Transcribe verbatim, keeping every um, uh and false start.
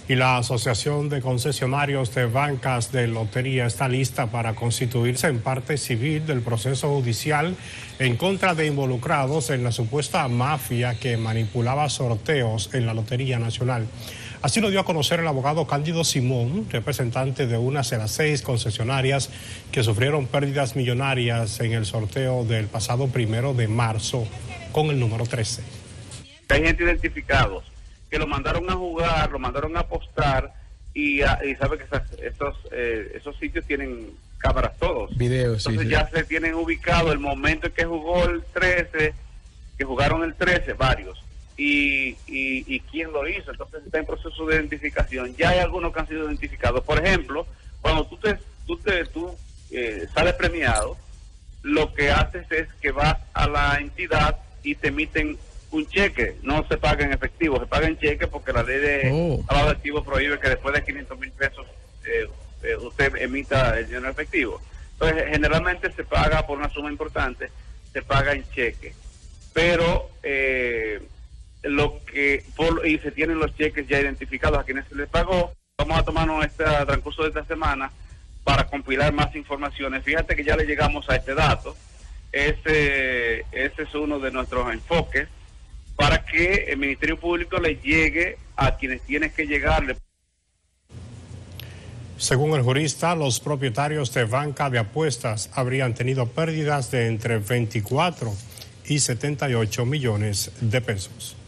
Y la Asociación de Concesionarios de Bancas de Lotería está lista para constituirse en parte civil del proceso judicial en contra de involucrados en la supuesta mafia que manipulaba sorteos en la Lotería Nacional. Así lo dio a conocer el abogado Cándido Simón, representante de unas de las seis concesionarias que sufrieron pérdidas millonarias en el sorteo del pasado primero de marzo con el número trece. Hay gente identificados que lo mandaron a jugar, lo mandaron a apostar y, a, y sabe que esas, esos, eh, esos sitios tienen cámaras todos. Videos, Entonces sí, ya sí. se tienen ubicado el momento en que jugó el trece, que jugaron el trece, varios, y, y, y quién lo hizo. Entonces está en proceso de identificación. Ya hay algunos que han sido identificados. Por ejemplo, cuando tú te, tú te tú, eh, sales premiado, lo que haces es que vas a la entidad y te emiten un cheque, no se paga en efectivo, se paga en cheque porque la ley de oh. lavado de activos prohíbe que después de quinientos mil pesos eh, eh, usted emita el dinero en efectivo. Entonces, generalmente se paga por una suma importante, se paga en cheque, pero eh, lo que por, y se tienen los cheques ya identificados a quienes se les pagó. Vamos a tomarnos este transcurso de esta semana para compilar más informaciones. Fíjate que ya le llegamos a este dato. Ese, ese es uno de nuestros enfoques, para que el Ministerio Público le llegue a quienes tienen que llegarle. Según el jurista, los propietarios de banca de apuestas habrían tenido pérdidas de entre veinticuatro y setenta y ocho millones de pesos.